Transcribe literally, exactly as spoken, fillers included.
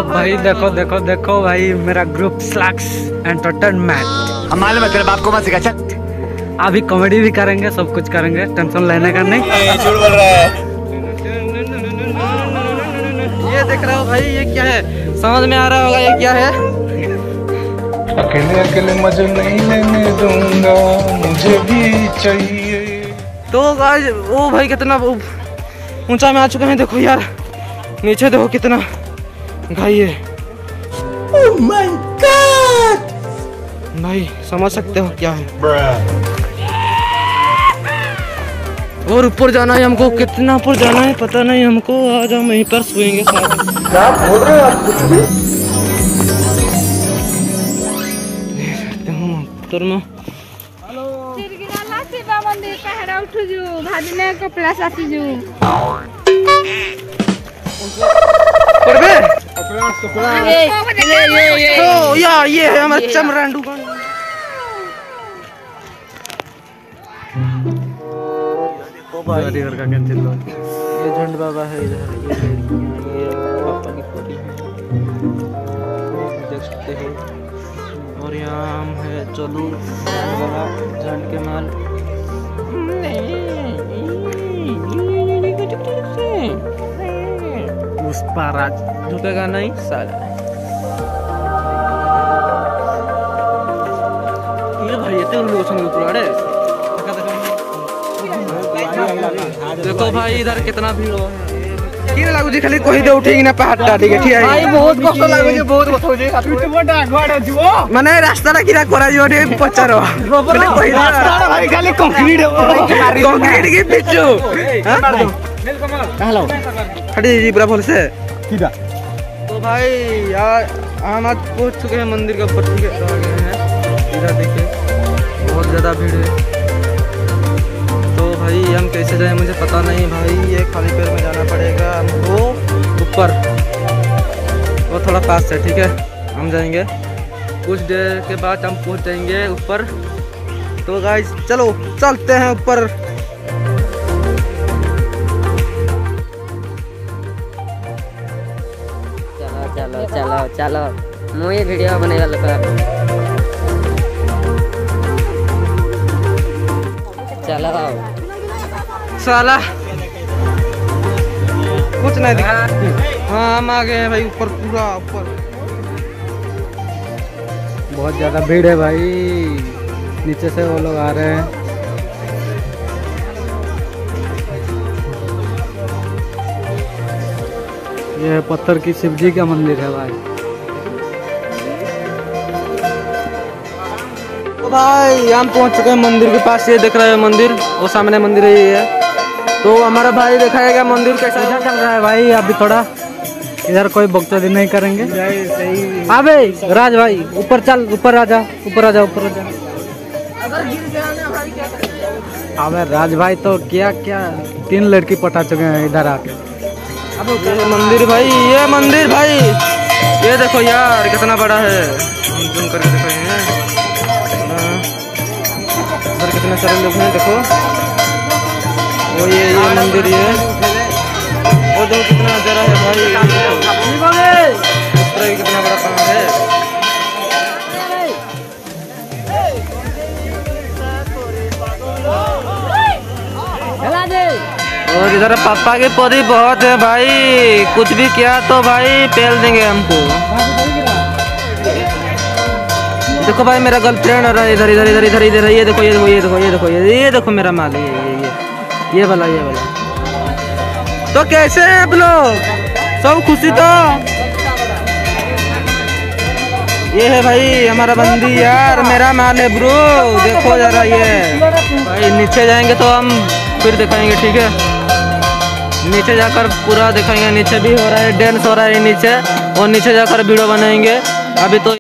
भाई देखो देखो देखो भाई मेरा ग्रुप स्लैक्स एंटरटेनमेंट। हम मालूम है तेरे बाप को मत सिखा। अभी कॉमेडी भी करेंगे, सब कुछ करेंगे, टेंशन लेने का नहीं। झूठ बोल रहा है। ये देख रहे हो भाई, ये क्या है? समझ में आ रहा होगा ये क्या है? अकेले अकेले मजे नहीं लेने दूंगा, मुझे भी चाहिए। तो गाइस ओ भाई कितना ऊंचा में आ चुके हैं, देखो यार नीचे देखो कितना घाई है। ओह माय गॉड भाई, समझ सकते हो क्या है। और ऊपर जाना है हमको, कितना ऊपर जाना है पता नहीं हमको। आज हम यहीं पर सोएंगे साथ। क्या बोल रहे हो आप? कुछ भी मंदिर पहरा उठू जू भाजने को प्लस आती जू करबे ये ये ये ओ यार ये है हमारा चमरांडू का। घर का कैंसिल लो। ये झंड बाबा है इधर, ये ये पापा की फोटो है देख सकते हो। और यहाँ हम है चलू झंड के माल। उस पर आज झुकेगा नहीं साला। ये भाई ये लोग संग पुराड़े देखो भाई इधर कितना भीड़ हो है। किन लागू जी खाली कोही दे उठेगी ना पहाड़ ठीक है ठीक है भाई बहुत कष्ट लागो जे बहुत कष्ट हो जे टुटबटा घोड़ा जुओ माने रास्ता ना किरा करा जो रे पचारो माने कोही रास्ता भाई खाली कंक्रीट है कंक्रीट के पिचू हेलो खड़ी जी पूरा बोल से किदा। तो भाई यार हम आज पहुंच चुके हैं मंदिर के ऊपर, ठीक है आ गए हैं। इधर देखिए बहुत ज़्यादा भीड़ है। तो भाई हम कैसे जाएं मुझे पता नहीं भाई, ये खाली पैर में जाना पड़ेगा हमको ऊपर। वो थोड़ा पास है ठीक है, हम जाएंगे कुछ देर के बाद हम पहुंच जाएंगे ऊपर। तो गाइस चलो चलते हैं ऊपर। चलो चलो चलो मुझे वीडियो बनेगा लोग। चलो साला कुछ नहीं दिखा। हाँ हम आ गए हैं भाई ऊपर, पूरा ऊपर। बहुत ज्यादा भीड़ है भाई, नीचे से वो लोग आ रहे हैं। ये पत्थर की शिव जी का मंदिर है भाई। तो भाई हम पहुंच चुके हैं मंदिर के पास। ये देख रहे हैं मंदिर, वो सामने मंदिर है ये है। तो हमारा भाई दिखाएगा मंदिर कैसा चल रहा है भाई। अभी थोड़ा इधर कोई बकचोदी नहीं करेंगे। अबे राज भाई ऊपर चल, ऊपर आ जा, ऊपर आ जा, ऊपर आ जा। अबे राज भाई तो क्या क्या तीन लड़की पटा चुके हैं इधर आके। ये मंदिर भाई, ये मंदिर भाई ये देखो यार कितना बड़ा है। हम जूम करके दिख रहे हैं इधर कितने सारे लोग हैं देखो। वो ये ये मंदिर ये वो देखो कितना नजारा है भाई। ऊपर कितना बड़ा पहाड़ है। और इधर पापा की पौधी बहुत है भाई, कुछ भी किया तो भाई पेल देंगे हमको। देखो भाई मेरा गर्लफ्रेंड हो रहा है इधर इधर इधर इधर इधर। ये देखो ये देखो ये देखो ये देखो ये ये देखो मेरा माल, ये ये ये ये वाला ये वाला। तो कैसे हैं आप लोग सब? खुशी तो ये है भाई हमारा बंदी यार, मेरा माल है ब्रो। देखो जरा ये भाई नीचे जाएंगे तो हम फिर दिखाएंगे ठीक है। नीचे जाकर पूरा दिखाएंगे, नीचे भी हो रहा है, डांस हो रहा है नीचे, और नीचे जाकर वीडियो बनाएंगे। अभी तो